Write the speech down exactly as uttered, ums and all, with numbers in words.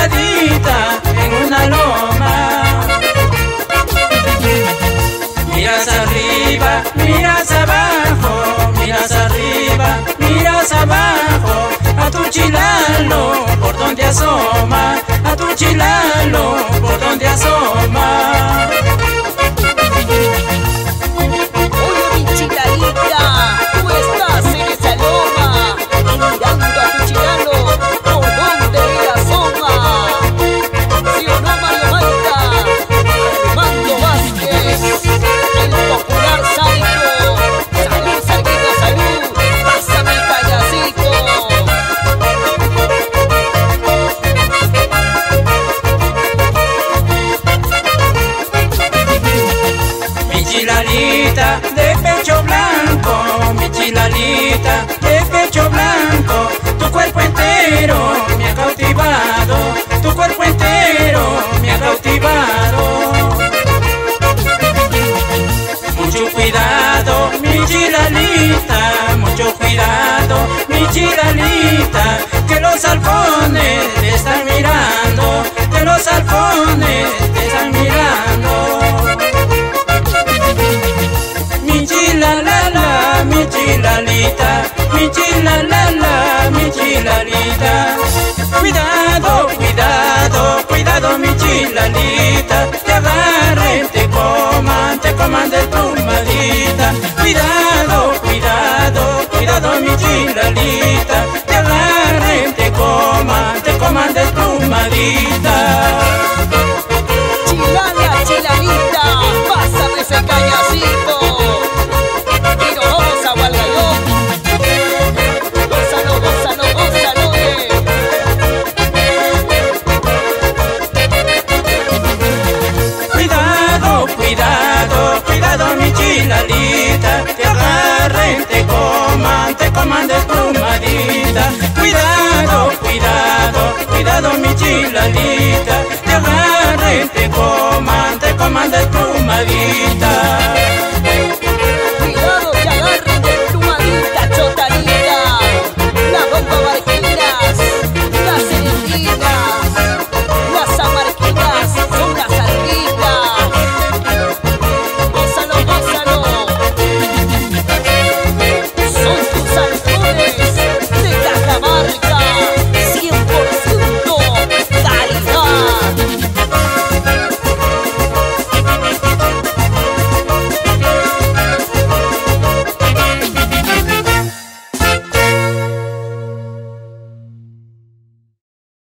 sentadita en una loma. Miras arriba, miras abajo, miras arriba, miras abajo, a tu chilalo por donde asoma, a tu chilalo por donde asoma. Oye, mi chilalita, tú estás en esa loma, mirando a tu chilalo por donde asoma. ¿Sí o no, Mario Malta? Armando Vázquez, el popular sádico. Salud, Salguito, salud. Pásame el payasito. Mi chilalita de pecho blanco, mi chilalita de pecho blanco, tu cuerpo entero me ha cautivado, tu cuerpo entero me ha cautivado. Mucho cuidado, mi chilalita, mucho cuidado, mi chilalita, que los alfones te están mirando, que los alfones te están mirando. Mi chilalala, mi chilalita, mi chilalala, mi chilalita. Cuidado, cuidado, cuidado, mi chilalita, te agarren, te coman, te coman de plumadita. Cuidado, cuidado, cuidado, mi chilalita, te agarren, te coman, te coman de plumadita. Chilala, chilalita, pásame ese cañacito. Y nos vamos a Hualgayoc. Gózalo, gózalo, gózalo, eh. Cuidado, cuidado, cuidado, mi chilalita, te agarren, te coman, te coman desplumadita. Cuidado, cuidado, cuidado, mi chilalita, te agarren, te coman, te coman desplumadita.